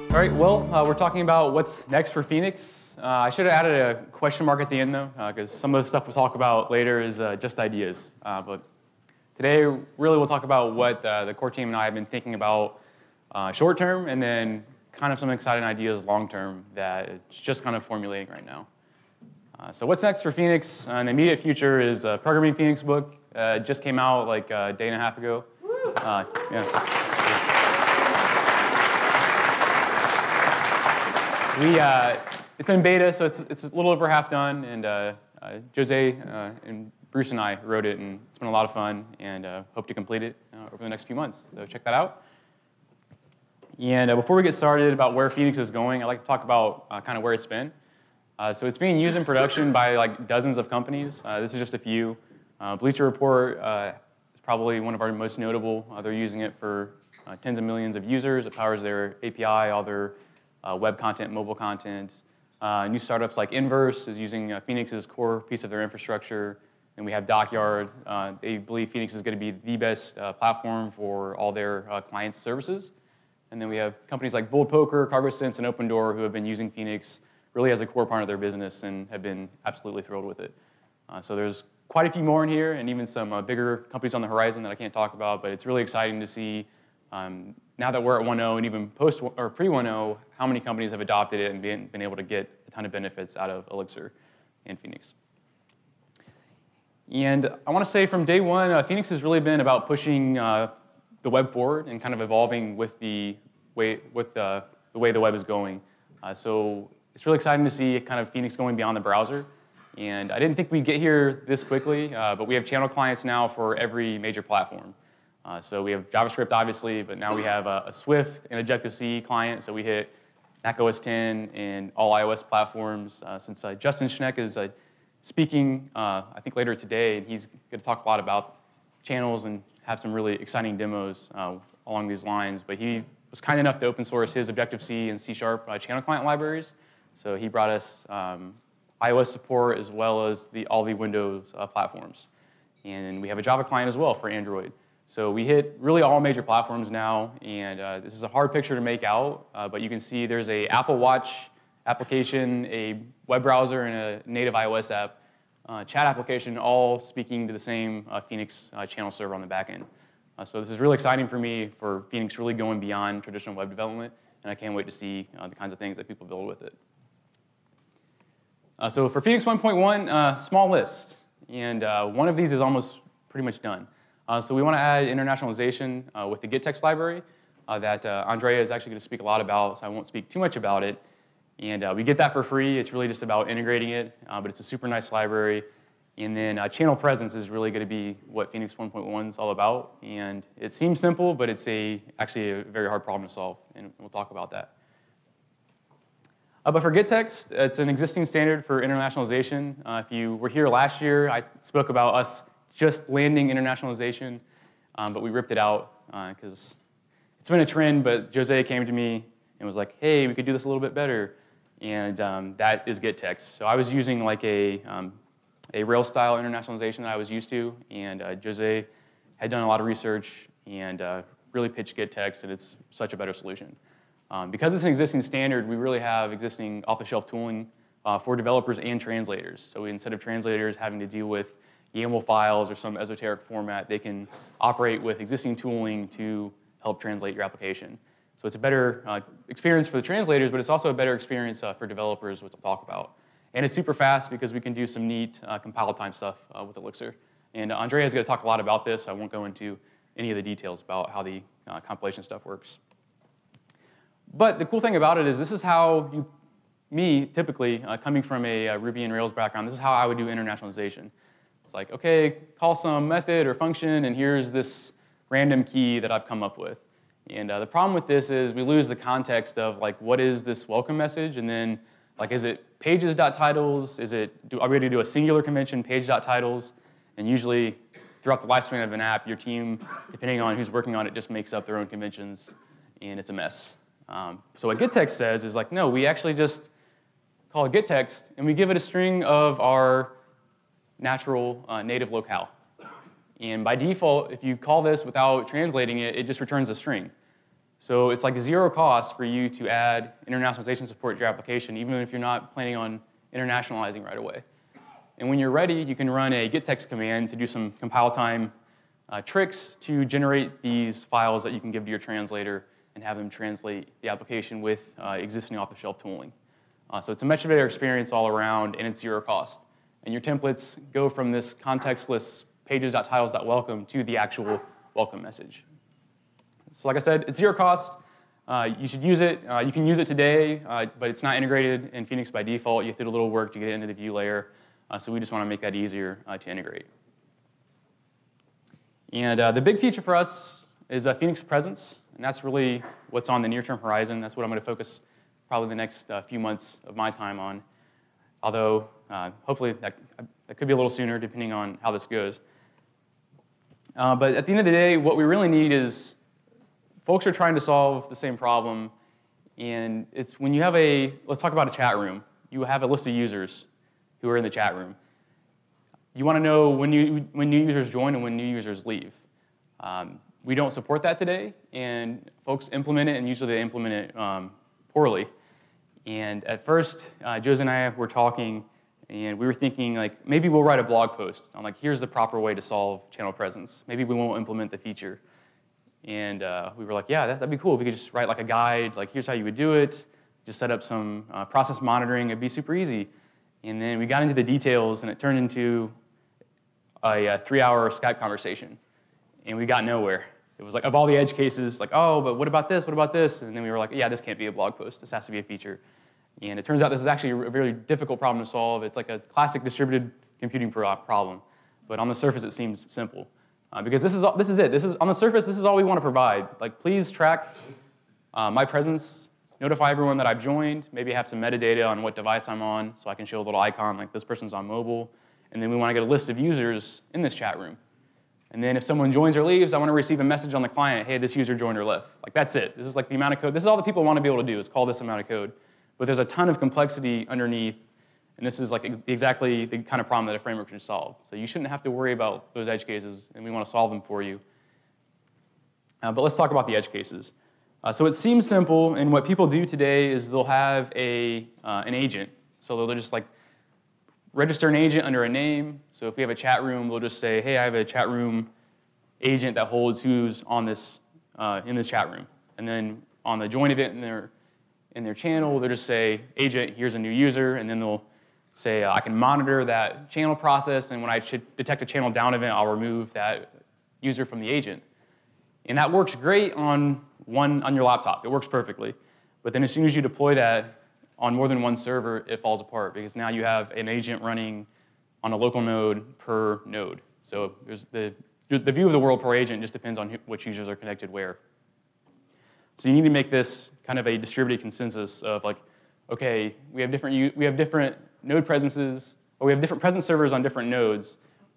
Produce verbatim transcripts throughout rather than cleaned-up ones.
All right, well, uh, we're talking about what's next for Phoenix. Uh, I should have added a question mark at the end, though, because uh, some of the stuff we'll talk about later is uh, just ideas. Uh, but today, really, we'll talk about what uh, the core team and I have been thinking about uh, short term, and then kind of some exciting ideas long term that it's just kind of formulating right now. Uh, so what's next for Phoenix? Uh, in the immediate future is a Programming Phoenix book. Uh, it just came out like a day and a half ago. Uh, yeah. We, uh, it's in beta, so it's, it's a little over half done, and uh, uh, Jose uh, and Bruce and I wrote it, and it's been a lot of fun, and uh, hope to complete it uh, over the next few months. So check that out. And uh, before we get started about where Phoenix is going, I'd like to talk about uh, kind of where it's been. Uh, so it's being used in production by like dozens of companies. Uh, this is just a few. Uh, Bleacher Report uh, is probably one of our most notable. Uh, they're using it for uh, tens of millions of users. It powers their A P I, all their uh, web content, mobile content. Uh, new startups like Inverse is using uh, Phoenix's core piece of their infrastructure. And we have Dockyard. Uh, they believe Phoenix is going to be the best uh, platform for all their uh, client services. And then we have companies like Bold Poker, CargoSense, and Opendoor who have been using Phoenix really as a core part of their business and have been absolutely thrilled with it. Uh, so there's quite a few more in here, and even some uh, bigger companies on the horizon that I can't talk about, but it's really exciting to see, um, now that we're at one point oh and even post or pre one point oh, how many companies have adopted it and been, been able to get a ton of benefits out of Elixir and Phoenix. And I want to say from day one, uh, Phoenix has really been about pushing uh, the web forward and kind of evolving with the way, with the, the way the web is going. Uh, so it's really exciting to see kind of Phoenix going beyond the browser. And I didn't think we'd get here this quickly, uh, but we have channel clients now for every major platform. Uh, so we have JavaScript, obviously, but now we have a, a Swift and Objective-C client, so we hit Mac O S ten and all iOS platforms. Uh, since uh, Justin Schneck is uh, speaking, uh, I think later today, and he's going to talk a lot about channels and have some really exciting demos uh, along these lines. But he was kind enough to open source his Objective-C and C Sharp uh, channel client libraries. So he brought us um, iOS support as well as the, all the Windows uh, platforms. And we have a Java client as well for Android. So we hit really all major platforms now, and uh, this is a hard picture to make out, uh, but you can see there's a Apple Watch application, a web browser, and a native iOS app, uh, chat application, all speaking to the same uh, Phoenix uh, channel server on the back end. Uh, so this is really exciting for me for Phoenix really going beyond traditional web development, and I can't wait to see uh, the kinds of things that people build with it. Uh, so for Phoenix one point one, uh, small list, and uh, one of these is almost pretty much done. Uh, so we want to add internationalization uh, with the GetText library uh, that uh, Andrea is actually going to speak a lot about, so I won't speak too much about it. And uh, we get that for free. It's really just about integrating it, uh, but it's a super nice library. And then uh, channel presence is really going to be what Phoenix one point one is all about. And it seems simple, but it's a, actually a very hard problem to solve, and we'll talk about that. Uh, but for GetText, it's an existing standard for internationalization. Uh, if you were here last year, I spoke about us just landing internationalization, um, but we ripped it out because uh, it's been a trend, but Jose came to me and was like, hey, we could do this a little bit better, and um, that is GetText. So I was using like a, um, a Rails-style internationalization that I was used to, and uh, Jose had done a lot of research and uh, really pitched GetText, and it's such a better solution. Um, because it's an existing standard, we really have existing off-the-shelf tooling uh, for developers and translators. So we, instead of translators having to deal with YAML files or some esoteric format, they can operate with existing tooling to help translate your application. So it's a better uh, experience for the translators, but it's also a better experience uh, for developers, which we'll talk about. And it's super fast because we can do some neat uh, compile time stuff uh, with Elixir. And uh, Andrea is going to talk a lot about this. I won't go into any of the details about how the uh, compilation stuff works. But the cool thing about it is this is how you, me, typically, uh, coming from a, a Ruby and Rails background, this is how I would do internationalization. It's like, okay, call some method or function, and here's this random key that I've come up with. And uh, the problem with this is we lose the context of, like, what is this welcome message? And then, like, is it pages.titles? Is it, do, are we going to do a singular convention, page.titles? And usually, throughout the lifespan of an app, your team, depending on who's working on it, just makes up their own conventions, and it's a mess. Um, so what GetText says is, like, no, we actually just call it GetText, and we give it a string of our natural uh, native locale. And by default, if you call this without translating it, it just returns a string. So it's like zero cost for you to add internationalization support to your application, even if you're not planning on internationalizing right away. And when you're ready, you can run a gettext command to do some compile time uh, tricks to generate these files that you can give to your translator and have them translate the application with uh, existing off-the-shelf tooling. Uh, so it's a much better experience all around, and it's zero cost. And your templates go from this contextless pages.titles.welcome to the actual welcome message. So like I said, it's zero cost. Uh, you should use it. Uh, you can use it today, uh, but it's not integrated in Phoenix by default. You have to do a little work to get it into the view layer. Uh, so we just want to make that easier uh, to integrate. And uh, the big feature for us is uh, Phoenix Presence. And that's really what's on the near-term horizon. That's what I'm going to focus probably the next uh, few months of my time on. Although, uh, hopefully, that, that could be a little sooner, depending on how this goes. Uh, but at the end of the day, what we really need is folks are trying to solve the same problem, and it's when you have a, let's talk about a chat room. You have a list of users who are in the chat room. You want to know when, you, when new users join and when new users leave. Um, we don't support that today, and folks implement it, and usually they implement it um, poorly. And at first, uh, Josie and I were talking, and we were thinking, like, maybe we'll write a blog post on, like, here's the proper way to solve channel presence. Maybe we won't implement the feature. And uh, we were like, yeah, that, that'd be cool if we could just write like a guide, like here's how you would do it, just set up some uh, process monitoring, it'd be super easy. And then we got into the details, and it turned into a, a three-hour Skype conversation. And we got nowhere. It was like, of all the edge cases, like, oh, but what about this, what about this? And then we were like, yeah, this can't be a blog post, this has to be a feature. And it turns out this is actually a very difficult problem to solve. It's like a classic distributed computing problem. But on the surface, it seems simple. Uh, because this is, all, this is it. This is, on the surface, this is all we want to provide. Like, please track uh, my presence, notify everyone that I've joined, maybe have some metadata on what device I'm on so I can show a little icon like this person's on mobile. And then we want to get a list of users in this chat room. And then if someone joins or leaves, I want to receive a message on the client, hey, this user joined or left. Like, that's it. This is like the amount of code. This is all that people want to be able to do is call this amount of code. But there's a ton of complexity underneath. And this is like exactly the kind of problem that a framework should solve. So you shouldn't have to worry about those edge cases, and we want to solve them for you. Uh, but let's talk about the edge cases. Uh, so it seems simple, and what people do today is they'll have a, uh, an agent. So they'll just like register an agent under a name. So if we have a chat room, we'll just say, hey, I have a chat room agent that holds who's on this, uh, in this chat room. And then on the join event in their, in their channel, they'll just say, agent, here's a new user, and then they'll say, uh, I can monitor that channel process, and when I should detect a channel down event, I'll remove that user from the agent. And that works great on, one, on your laptop. It works perfectly. But then as soon as you deploy that on more than one server, it falls apart, because now you have an agent running on a local node per node. So there's the, the view of the world per agent just depends on who, which users are connected where. So you need to make this kind of a distributed consensus of like, okay, we have different, we have different node presences, or we have different presence servers on different nodes.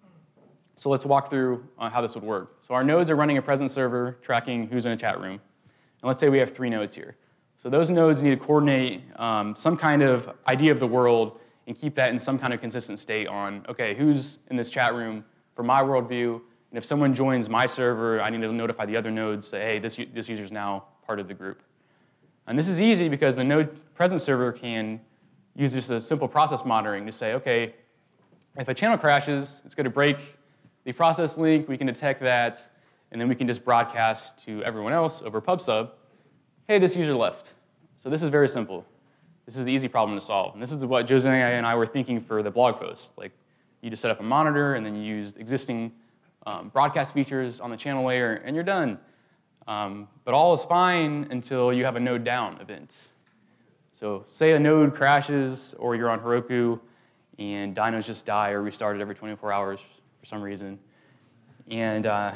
So let's walk through uh, how this would work. So our nodes are running a presence server tracking who's in a chat room. And let's say we have three nodes here. So those nodes need to coordinate um, some kind of idea of the world and keep that in some kind of consistent state on, okay, who's in this chat room for my worldview, and if someone joins my server, I need to notify the other nodes, say, hey, this, this user is now part of the group. And this is easy because the node presence server can use just a simple process monitoring to say, okay, if a channel crashes, it's going to break the process link, we can detect that, and then we can just broadcast to everyone else over PubSub, hey, this user left. So this is very simple. This is the easy problem to solve. And this is what Josie and I were thinking for the blog post. Like, you just set up a monitor, and then you use existing um, broadcast features on the channel layer, and you're done. Um, but all is fine until you have a node down event. So say a node crashes, or you're on Heroku, and dynos just die or restarted every twenty-four hours for some reason. And uh,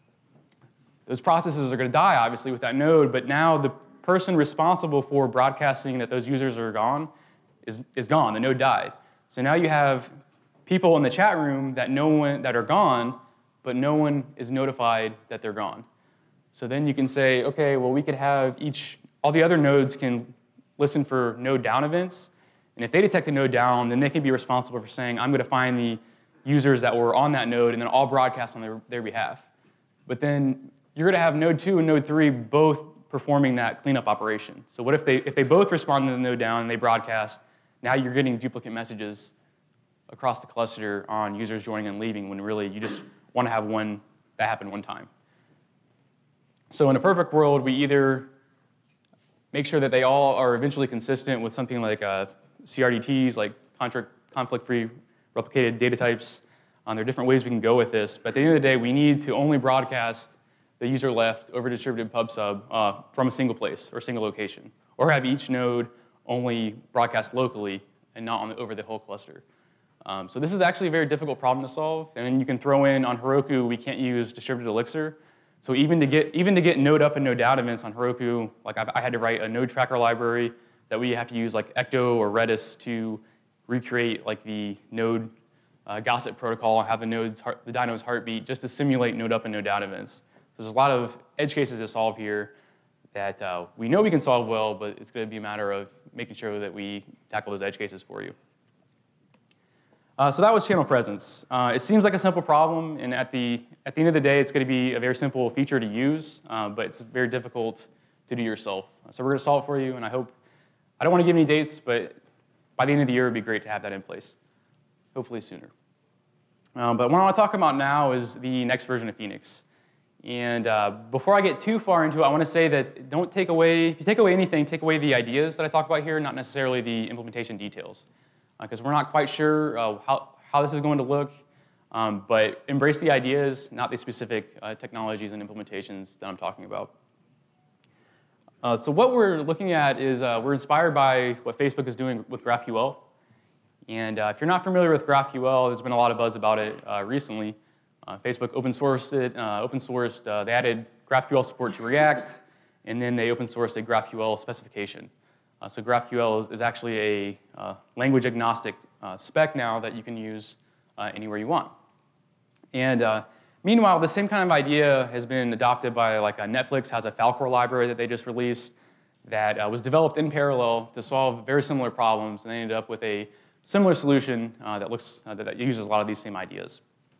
those processes are going to die, obviously, with that node, but now the person responsible for broadcasting that those users are gone is, is gone. The node died. So now you have people in the chat room that, no one, that are gone, but no one is notified that they're gone. So then you can say, okay, well, we could have each, all the other nodes can listen for node down events, and if they detect a node down, then they can be responsible for saying, I'm going to find the users that were on that node, and then I'll broadcast on their, their behalf. But then you're going to have node two and node three both performing that cleanup operation. So what if they, if they both respond to the node down and they broadcast, now you're getting duplicate messages across the cluster on users joining and leaving when really you just want to have one that happen one time. So in a perfect world, we either make sure that they all are eventually consistent with something like uh, C R D Ts, like conflict-free replicated data types. Um, there are different ways we can go with this, but at the end of the day, we need to only broadcast the user left over distributed pub sub uh, from a single place or single location, or have each node only broadcast locally and not on the, over the whole cluster. Um, so this is actually a very difficult problem to solve, and then you can throw in on Heroku, we can't use distributed Elixir. So even to get even to get node up and node down events on Heroku, like I, I had to write a node tracker library that we have to use like Ecto or Redis to recreate like the node uh, gossip protocol and have the node's heart, the dyno's heartbeat just to simulate node up and node down events. So there's a lot of edge cases to solve here that uh, we know we can solve well, but it's going to be a matter of making sure that we tackle those edge cases for you. Uh, so that was channel presence. Uh, it seems like a simple problem, and at the, at the end of the day, it's going to be a very simple feature to use, uh, but it's very difficult to do yourself. So we're going to solve it for you, and I hope, I don't want to give any dates, but by the end of the year, it would be great to have that in place, hopefully sooner. Um, but what I want to talk about now is the next version of Phoenix. And uh, before I get too far into it, I want to say that don't take away, if you take away anything, take away the ideas that I talk about here, not necessarily the implementation details. Because uh, we're not quite sure uh, how, how this is going to look, um, but embrace the ideas, not the specific uh, technologies and implementations that I'm talking about. Uh, so what we're looking at is uh, we're inspired by what Facebook is doing with GraphQL. And uh, if you're not familiar with GraphQL, there's been a lot of buzz about it uh, recently. Uh, Facebook open sourced it, uh, open sourced, uh, they added GraphQL support to React, and then they open sourced a GraphQL specification. Uh, so GraphQL is, is actually a uh, language agnostic uh, spec now that you can use uh, anywhere you want. And uh, meanwhile, the same kind of idea has been adopted by, like, uh, Netflix has a Falcor library that they just released that uh, was developed in parallel to solve very similar problems, and they ended up with a similar solution uh, that looks uh, that, that uses a lot of these same ideas.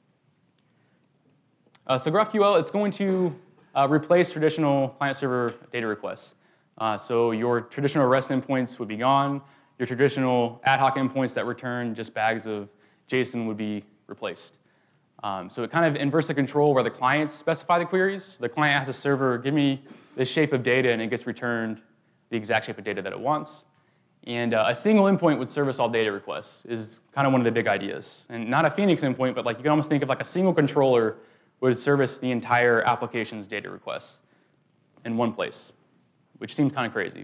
Uh, so GraphQL, it's going to uh, replace traditional client-server data requests. Uh, so your traditional REST endpoints would be gone. Your traditional ad hoc endpoints that return just bags of JSON would be replaced. Um, so it kind of inverts the control where the clients specify the queries. The client has a server, give me this shape of data, and it gets returned the exact shape of data that it wants. And uh, a single endpoint would service all data requests is kind of one of the big ideas. And not a Phoenix endpoint, but like you can almost think of like a single controller would service the entire application's data requests in one place, which seems kind of crazy.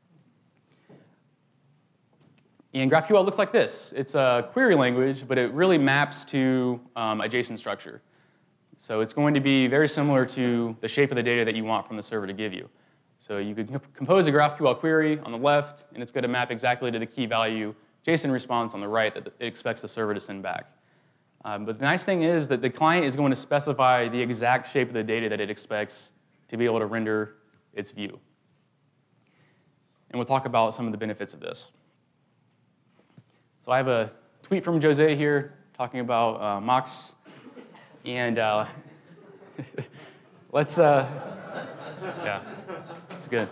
And GraphQL looks like this. It's a query language, but it really maps to um, a JSON structure. So it's going to be very similar to the shape of the data that you want from the server to give you. So you could compose a GraphQL query on the left, and it's going to map exactly to the key value JSON response on the right that it expects the server to send back. Um, but the nice thing is that the client is going to specify the exact shape of the data that it expects to be able to render its view. And we'll talk about some of the benefits of this. So I have a tweet from Jose here talking about uh, mocks. And uh, let's, uh, yeah, that's good.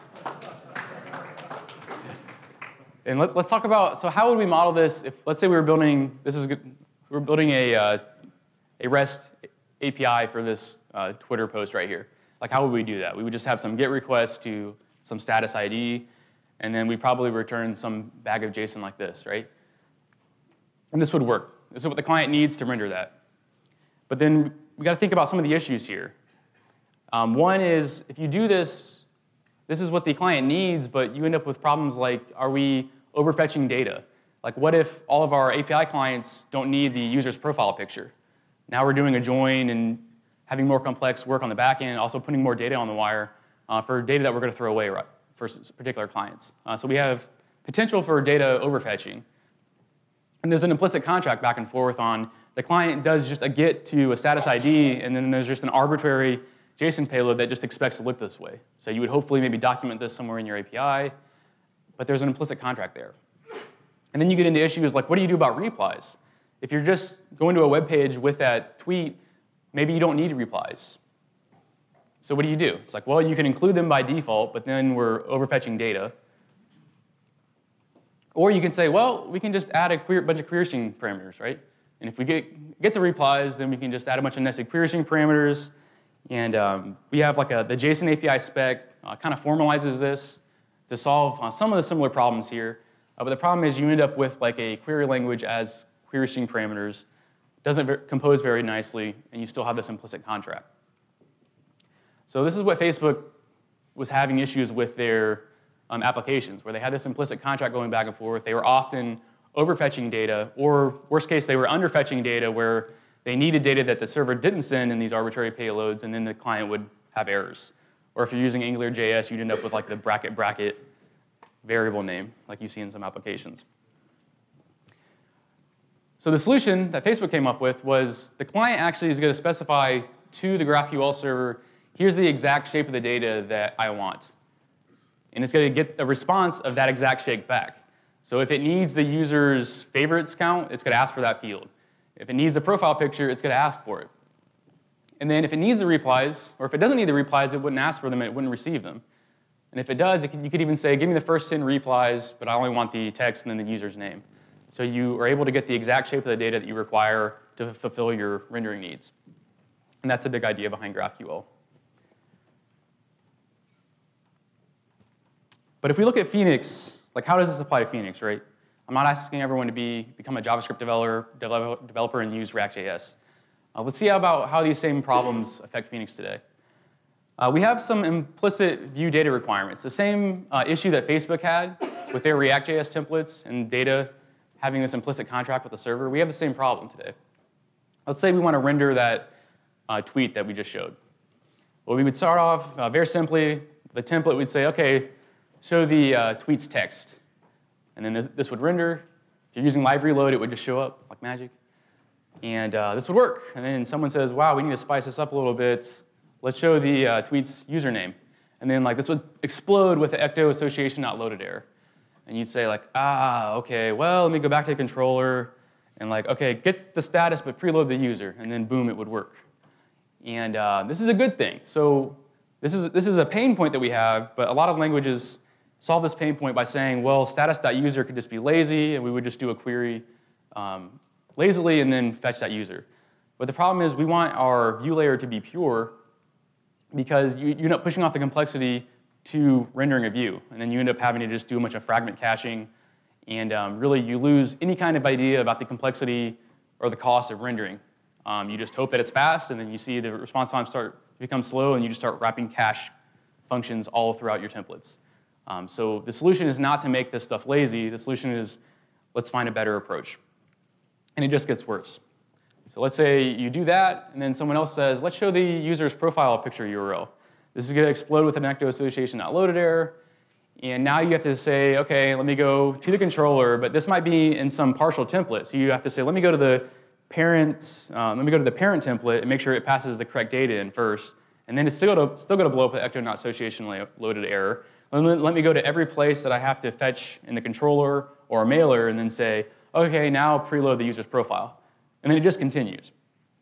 And let, let's talk about, so how would we model this if, let's say we were building, this is good, we were building a, uh, a REST A P I for this uh, Twitter post right here. Like, how would we do that? We would just have some GET request to some status I D, and then we probably return some bag of JSON like this, right? And this would work. This is what the client needs to render that. But then we got to think about some of the issues here. Um, one is, if you do this, this is what the client needs, but you end up with problems like, are we overfetching data? Like, what if all of our A P I clients don't need the user's profile picture? Now we're doing a join and having more complex work on the back end, also putting more data on the wire uh, for data that we're going to throw away for particular clients. Uh, so we have potential for data overfetching. And there's an implicit contract back and forth on the client does just a GET to a status I D, and then there's just an arbitrary JSON payload that just expects to look this way. So you would hopefully maybe document this somewhere in your A P I, but there's an implicit contract there. And then you get into issues like, what do you do about replies? If you're just going to a web page with that tweet, maybe you don't need replies. So what do you do? It's like, well, you can include them by default, but then we're overfetching data. Or you can say, well, we can just add a query, bunch of query string parameters, right? And if we get, get the replies, then we can just add a bunch of nested query string parameters. And um, we have like a, the JSON A P I spec uh, kind of formalizes this to solve uh, some of the similar problems here. Uh, but the problem is you end up with like a query language as query string parameters. Doesn't ver compose very nicely, and you still have this implicit contract. So this is what Facebook was having issues with their um, applications, where they had this implicit contract going back and forth. They were often overfetching data, or worst case, they were underfetching data where they needed data that the server didn't send in these arbitrary payloads, and then the client would have errors. Or if you're using Angular J S, you'd end up with like the bracket bracket variable name, like you see in some applications. So the solution that Facebook came up with was the client actually is going to specify to the GraphQL server, here's the exact shape of the data that I want. And it's going to get a response of that exact shape back. So if it needs the user's favorites count, it's going to ask for that field. If it needs the profile picture, it's going to ask for it. And then if it needs the replies, or if it doesn't need the replies, it wouldn't ask for them, and it wouldn't receive them. And if it does, it could, you could even say, give me the first ten replies, but I only want the text and then the user's name. So you are able to get the exact shape of the data that you require to fulfill your rendering needs. And that's a big idea behind GraphQL. But if we look at Phoenix, like how does this apply to Phoenix, right? I'm not asking everyone to be, become a JavaScript developer, developer and use React.js. Uh, let's see how about how these same problems affect Phoenix today. Uh, we have some implicit view data requirements. The same uh, issue that Facebook had with their React.js templates and data having this implicit contract with the server, we have the same problem today. Let's say we want to render that uh, tweet that we just showed. Well, we would start off uh, very simply, the template would say, okay, show the uh, tweet's text. And then this, this would render. If you're using live reload, it would just show up like magic. And uh, this would work. And then someone says, wow, we need to spice this up a little bit. Let's show the uh, tweet's username. And then like this would explode with the ecto association.loaded error. And you'd say like, ah, okay, well, let me go back to the controller and like, okay, get the status, but preload the user. And then boom, it would work. And uh, this is a good thing. So this is, this is a pain point that we have, but a lot of languages solve this pain point by saying, well, status.user could just be lazy, and we would just do a query um, lazily and then fetch that user. But the problem is we want our view layer to be pure because you, you end up pushing off the complexity to rendering a view. And then you end up having to just do a bunch of fragment caching. And um, really, you lose any kind of idea about the complexity or the cost of rendering. Um, you just hope that it's fast, and then you see the response time start to become slow, and you just start wrapping cache functions all throughout your templates. Um, so the solution is not to make this stuff lazy. The solution is let's find a better approach. And it just gets worse. So let's say you do that, and then someone else says, let's show the user's profile picture U R L. This is going to explode with an ecto association.loaded error. And now you have to say, OK, let me go to the controller, but this might be in some partial template. So you have to say, let me go to the parent, um, let me go to the parent template and make sure it passes the correct data in first. And then it's still going to, still going to blow up with ecto association.loaded error. Let me go to every place that I have to fetch in the controller or a mailer and then say, OK, now preload the user's profile. And then it just continues.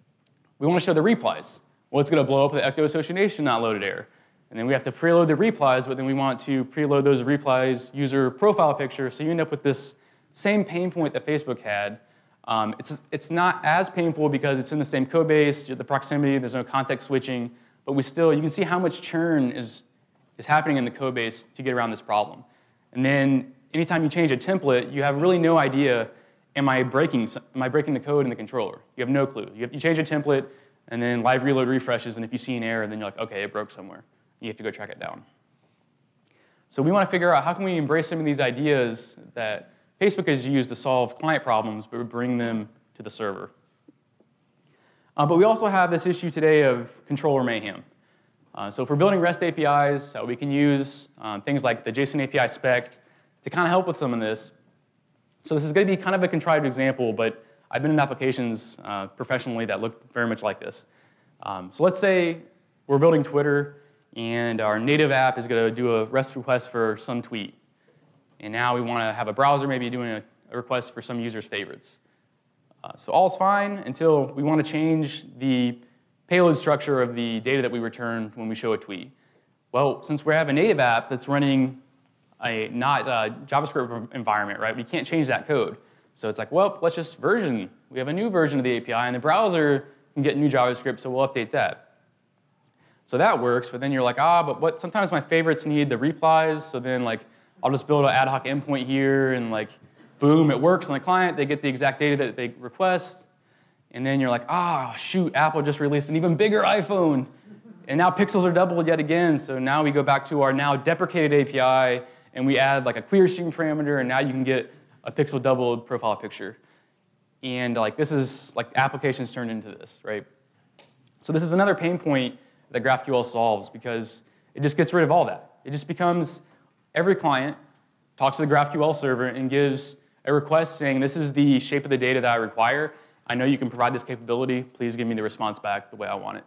We want to show the replies. Well, it's going to blow up with the ecto association.loaded error. And then we have to preload the replies, but then we want to preload those replies user profile picture. So you end up with this same pain point that Facebook had. Um, it's, it's not as painful because it's in the same code base, the proximity, there's no context switching. But we still, you can see how much churn is, is happening in the code base to get around this problem. And then anytime you change a template, you have really no idea, am I breaking, am I breaking the code in the controller? You have no clue. You, have, you change a template, and then live reload refreshes, and if you see an error, then you're like, OK, it broke somewhere. You have to go track it down. So we want to figure out how can we embrace some of these ideas that Facebook has used to solve client problems, but bring them to the server. Uh, but we also have this issue today of controller mayhem. Uh, so if we're building REST A P Is, uh, we can use um, things like the JSON A P I spec to kind of help with some of this. So this is going to be kind of a contrived example, but I've been in applications uh, professionally that look very much like this. Um, so let's say we're building Twitter, and our native app is going to do a REST request for some tweet. And now we want to have a browser maybe doing a, a request for some user's favorites. Uh, so all's fine until we want to change the payload structure of the data that we return when we show a tweet. Well, since we have a native app that's running a not a JavaScript environment, right? We can't change that code. So it's like, well, let's just version. We have a new version of the A P I, and the browser can get new JavaScript, so we'll update that. So that works, but then you're like, ah, but what? Sometimes my favorites need the replies, so then like I'll just build an ad hoc endpoint here, and like, boom, it works on the client. They get the exact data that they request. And then you're like, ah, oh, shoot, Apple just released an even bigger iPhone. And now pixels are doubled yet again. So now we go back to our now deprecated A P I, and we add like a query stream parameter, and now you can get a pixel doubled profile picture. And like this is like applications turned into this, right? So this is another pain point that GraphQL solves, because it just gets rid of all that. It just becomes every client talks to the GraphQL server and gives a request saying, this is the shape of the data that I require. I know you can provide this capability. Please give me the response back the way I want it.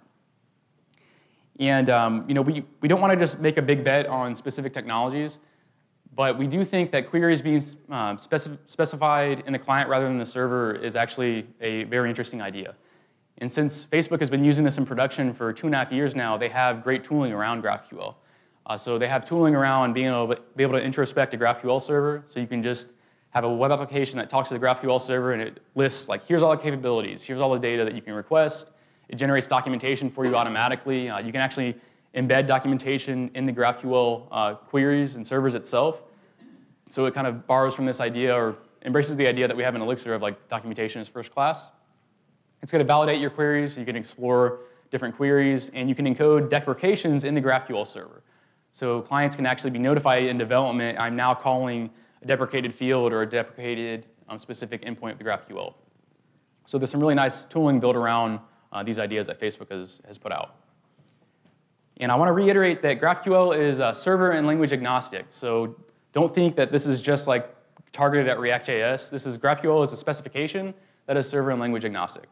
And um, you know, we, we don't want to just make a big bet on specific technologies, but we do think that queries being uh, specif specified in the client rather than the server is actually a very interesting idea. And since Facebook has been using this in production for two and a half years now, they have great tooling around GraphQL. Uh, so they have tooling around being able to, be able to introspect a GraphQL server, so you can just have a web application that talks to the GraphQL server, and it lists, like, here's all the capabilities, here's all the data that you can request. It generates documentation for you automatically. Uh, you can actually embed documentation in the GraphQL uh, queries and servers itself. So it kind of borrows from this idea, or embraces the idea that we have in Elixir of like documentation as first class. It's going to validate your queries, so you can explore different queries, and you can encode deprecations in the GraphQL server. So clients can actually be notified in development, I'm now calling a deprecated field or a deprecated um, specific endpoint of the GraphQL. So there's some really nice tooling built around uh, these ideas that Facebook has, has put out. And I want to reiterate that GraphQL is uh, server and language agnostic. So don't think that this is just like targeted at React.js. This is GraphQL is a specification that is server and language agnostic.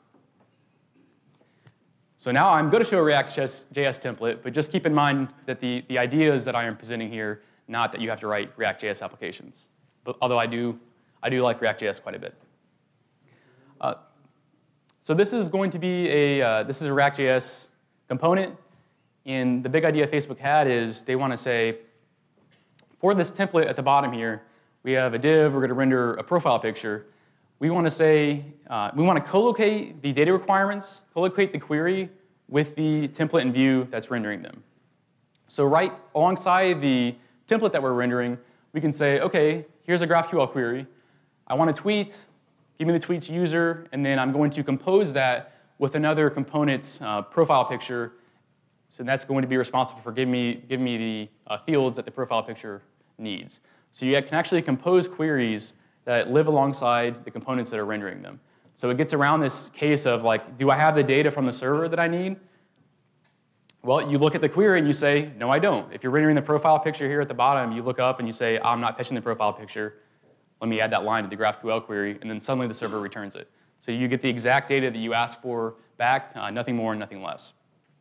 So now I'm going to show a React.js template, but just keep in mind that the, the ideas that I am presenting here, not that you have to write React.js applications. But although I do, I do like React.js quite a bit. Uh, so this is going to be a, uh, this is a React.js component. And the big idea Facebook had is they want to say, for this template at the bottom here, we have a div, we're going to render a profile picture. We want to say, uh, we want to co-locate the data requirements, co-locate the query with the template and view that's rendering them. So right alongside the template that we're rendering, we can say, okay, here's a GraphQL query. I want a tweet, give me the tweet's user, and then I'm going to compose that with another component's uh, profile picture. So that's going to be responsible for giving me, giving me the uh, fields that the profile picture needs. So you can actually compose queries that live alongside the components that are rendering them. So it gets around this case of like, do I have the data from the server that I need? Well, you look at the query and you say, no, I don't. If you're rendering the profile picture here at the bottom, you look up and you say, I'm not fetching the profile picture. Let me add that line to the GraphQL query, and then suddenly the server returns it. So you get the exact data that you asked for back, uh, nothing more and nothing less.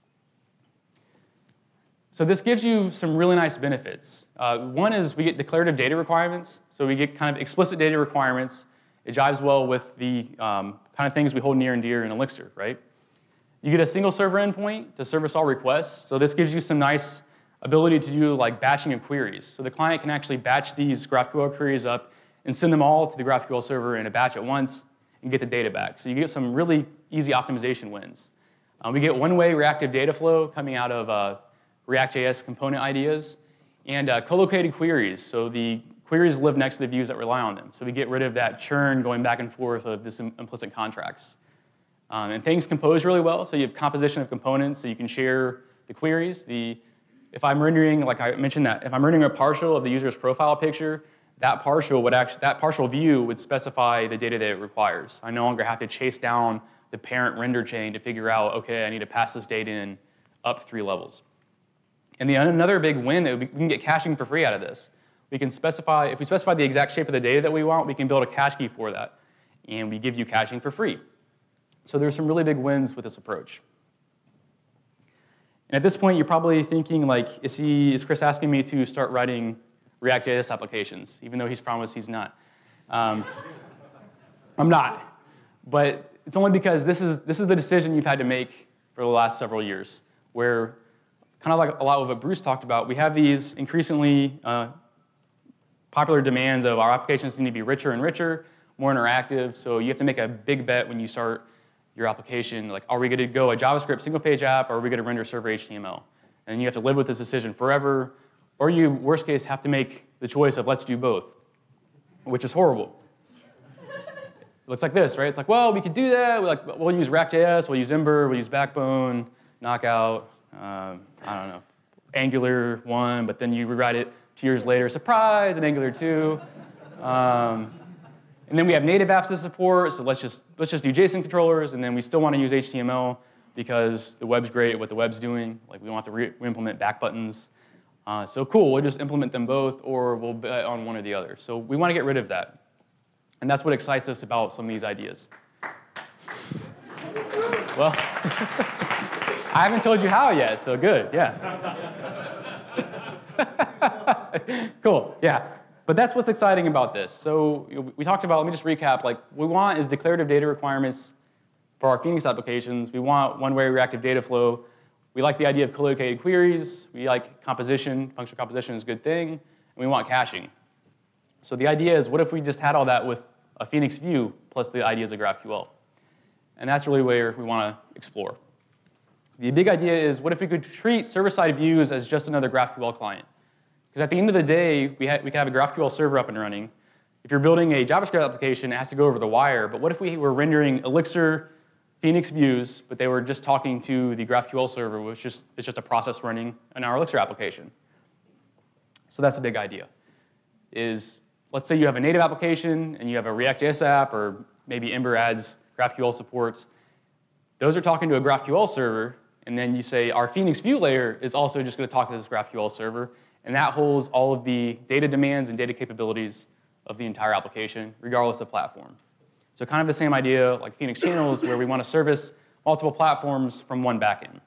So this gives you some really nice benefits. Uh, one is we get declarative data requirements. So we get kind of explicit data requirements. It jives well with the um, kind of things we hold near and dear in Elixir, right? You get a single server endpoint to service all requests. So this gives you some nice ability to do like batching of queries. So the client can actually batch these GraphQL queries up and send them all to the GraphQL server in a batch at once and get the data back. So you get some really easy optimization wins. Uh, we get one-way reactive data flow coming out of uh, React.js component ideas, and uh, co-located queries. So the queries live next to the views that rely on them. So we get rid of that churn going back and forth of this implicit contracts. Um, and things compose really well. So you have composition of components, so you can share the queries. The, if I'm rendering, like I mentioned that, if I'm rendering a partial of the user's profile picture, that partial would actually, that partial view would specify the data that it requires. I no longer have to chase down the parent render chain to figure out, okay, I need to pass this data in up three levels. And the, another big win that we can get caching for free out of this. We can specify, if we specify the exact shape of the data that we want, we can build a cache key for that. And we give you caching for free. So there's some really big wins with this approach. And at this point, you're probably thinking, like, is, he, is Chris asking me to start writing React.js applications, even though he's promised he's not? Um, I'm not. But it's only because this is, this is the decision you've had to make for the last several years, where kind of like a lot of what Bruce talked about, we have these increasingly uh, popular demands of our applications need to be richer and richer, more interactive, so you have to make a big bet when you start your application, like, are we going to go a JavaScript single-page app, or are we going to render server H T M L? And you have to live with this decision forever, or you, worst case, have to make the choice of let's do both, which is horrible. It looks like this, right? It's like, well, we could do that. We're like, we'll use React J S, we'll use Ember, we'll use Backbone, Knockout, um, I don't know, Angular one, but then you rewrite it two years later, surprise, and Angular two. Um, and then we have native apps to support, so let's just, let's just do JSON controllers, and then we still want to use H T M L because the web's great at what the web's doing. Like, we don't have to re-implement back buttons. Uh, so cool, we'll just implement them both, or we'll bet on one or the other. So we want to get rid of that. And that's what excites us about some of these ideas. Well, I haven't told you how yet, so good, yeah. Cool, yeah. But that's what's exciting about this. So you know, we talked about, let me just recap, like what we want is declarative data requirements for our Phoenix applications. We want one-way reactive data flow. We like the idea of collocated queries. We like composition. Functional composition is a good thing. And we want caching. So the idea is, what if we just had all that with a Phoenix view plus the ideas of GraphQL? And that's really where we want to explore. The big idea is, what if we could treat server-side views as just another GraphQL client? Because at the end of the day, we, ha we could have a GraphQL server up and running. If you're building a JavaScript application, it has to go over the wire. But what if we were rendering Elixir Phoenix views, but they were just talking to the GraphQL server, which is, is just a process running in our Elixir application? So that's a big idea. Is, let's say you have a native application, and you have a React J S app, or maybe Ember adds GraphQL supports. Those are talking to a GraphQL server, and then you say our Phoenix view layer is also just going to talk to this GraphQL server, and that holds all of the data demands and data capabilities of the entire application, regardless of platform. So kind of the same idea like Phoenix channels, where we want to service multiple platforms from one backend.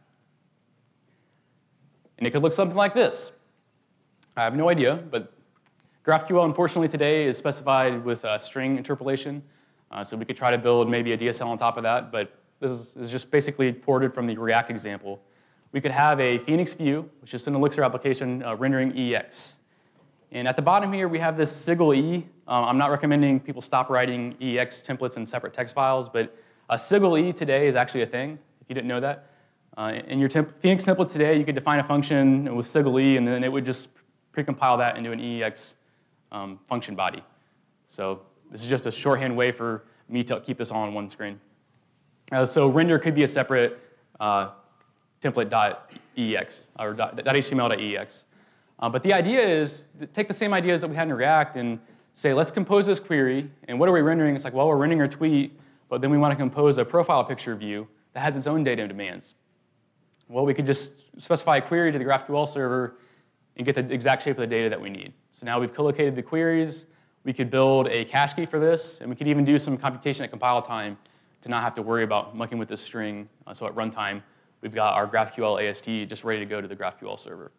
And it could look something like this. I have no idea, but GraphQL, unfortunately, today is specified with uh, string interpolation. Uh, so we could try to build maybe a D S L on top of that, but this is, is just basically ported from the React example. We could have a Phoenix view, which is an Elixir application uh, rendering E X. And at the bottom here, we have this Sigil E. Um, I'm not recommending people stop writing E X templates in separate text files, but a Sigil E today is actually a thing, if you didn't know that. Uh, in your temp Phoenix template today, you could define a function with Sigil E, and then it would just precompile that into an E X um, function body. So this is just a shorthand way for me to keep this all on one screen. Uh, so render could be a separate uh, template.ex, or .html.ex. Uh, but the idea is, take the same ideas that we had in React and say, let's compose this query. And what are we rendering? It's like, well, we're rendering a tweet, but then we want to compose a profile picture view that has its own data demands. Well, we could just specify a query to the GraphQL server and get the exact shape of the data that we need. So now we've collocated the queries. We could build a cache key for this, and we could even do some computation at compile time to not have to worry about mucking with this string. Uh, so at runtime, we've got our GraphQL A S T just ready to go to the GraphQL server.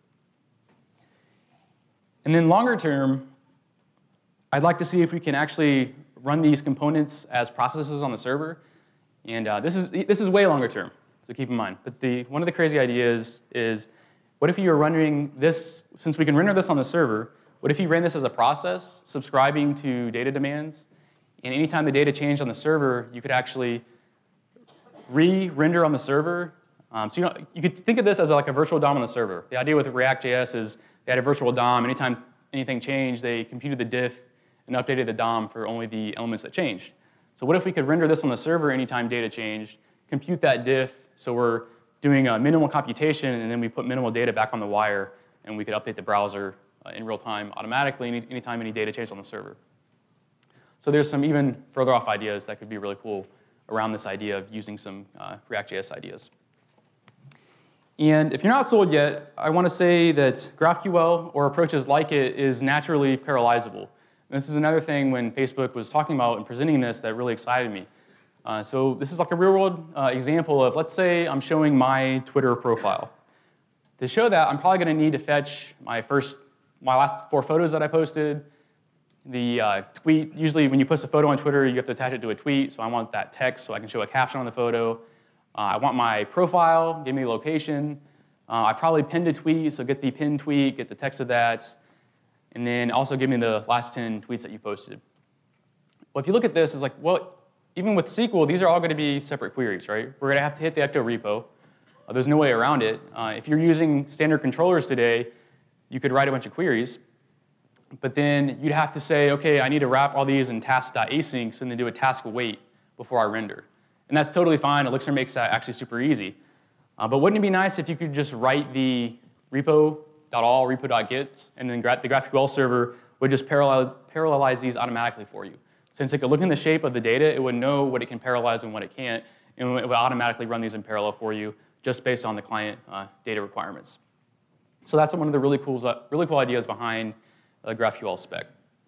And then longer term, I'd like to see if we can actually run these components as processes on the server. And uh, this is this is way longer term, so keep in mind. But the one of the crazy ideas is, what if you were rendering this, since we can render this on the server, what if you ran this as a process, subscribing to data demands, and anytime the data changed on the server, you could actually re-render on the server. Um, so you know, you could think of this as like a virtual D O M on the server. The idea with React J S is they had a virtual D O M. Anytime anything changed, they computed the diff and updated the D O M for only the elements that changed. So what if we could render this on the server anytime data changed, compute that diff, so we're doing a minimal computation, and then we put minimal data back on the wire, and we could update the browser uh, in real time automatically any, anytime any data changed on the server. So there's some even further off ideas that could be really cool around this idea of using some uh, React J S ideas. And if you're not sold yet, I want to say that GraphQL or approaches like it is naturally parallelizable. And this is another thing when Facebook was talking about and presenting this that really excited me. Uh, so this is like a real-world uh, example of, let's say I'm showing my Twitter profile. To show that, I'm probably going to need to fetch my first, my last four photos that I posted, the uh, tweet. Usually when you post a photo on Twitter, you have to attach it to a tweet, so I want that text so I can show a caption on the photo. Uh, I want my profile, give me the location. Uh, I probably pinned a tweet, so get the pinned tweet, get the text of that, and then also give me the last ten tweets that you posted. Well, if you look at this, it's like, well, even with S Q L, these are all going to be separate queries, right? We're going to have to hit the Ecto repo. Uh, there's no way around it. Uh, if you're using standard controllers today, you could write a bunch of queries, but then you'd have to say, okay, I need to wrap all these in task.asyncs and then do a task await before I render. And that's totally fine. Elixir makes that actually super easy. Uh, but wouldn't it be nice if you could just write the repo.all, repo.get, and then the GraphQL server would just parallel, parallelize these automatically for you. Since it could look in the shape of the data, it would know what it can parallelize and what it can't, and it would automatically run these in parallel for you just based on the client uh, data requirements. So that's one of the really cool, really cool ideas behind the GraphQL spec.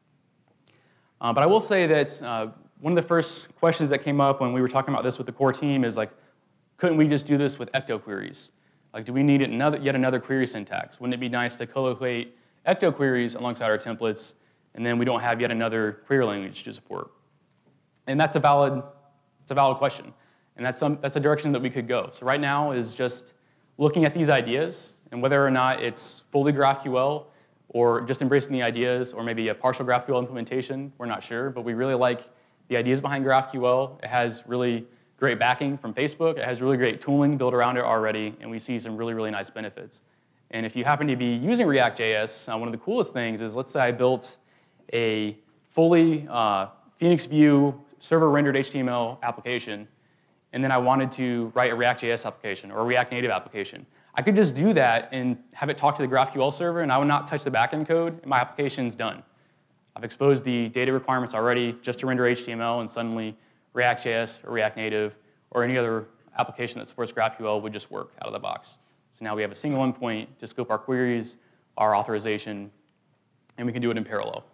Uh, but I will say that uh, one of the first questions that came up when we were talking about this with the core team is like, couldn't we just do this with ecto queries? Like, do we need another, yet another query syntax? Wouldn't it be nice to co-locate ecto queries alongside our templates, and then we don't have yet another query language to support? And that's a valid, it's a valid question. And that's, some, that's a direction that we could go. So right now is just looking at these ideas, and whether or not it's fully GraphQL, or just embracing the ideas, or maybe a partial GraphQL implementation, we're not sure, but we really like the ideas behind GraphQL. It has really great backing from Facebook. It has really great tooling built around it already, and we see some really, really nice benefits. And if you happen to be using React J S, uh, one of the coolest things is, let's say I built a fully uh, Phoenix View server-rendered H T M L application, and then I wanted to write a React J S application or a React Native application. I could just do that and have it talk to the GraphQL server, and I would not touch the backend code, and my application's done. I've exposed the data requirements already just to render H T M L, and suddenly React J S or React Native or any other application that supports GraphQL would just work out of the box. So now we have a single endpoint to scope our queries, our authorization, and we can do it in parallel.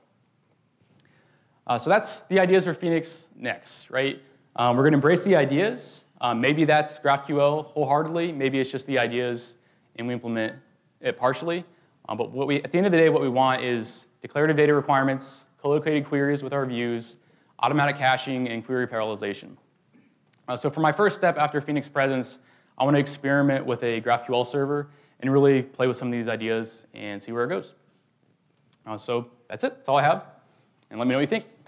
Uh, so that's the ideas for Phoenix next, right? Um, we're going to embrace the ideas. Um, maybe that's GraphQL wholeheartedly. Maybe it's just the ideas, and we implement it partially. Um, but what we, at the end of the day, what we want is declarative data requirements, co-located queries with our views, automatic caching, and query parallelization. Uh, so for my first step after Phoenix Presence, I want to experiment with a GraphQL server and really play with some of these ideas and see where it goes. Uh, so that's it. That's all I have. And let me know what you think.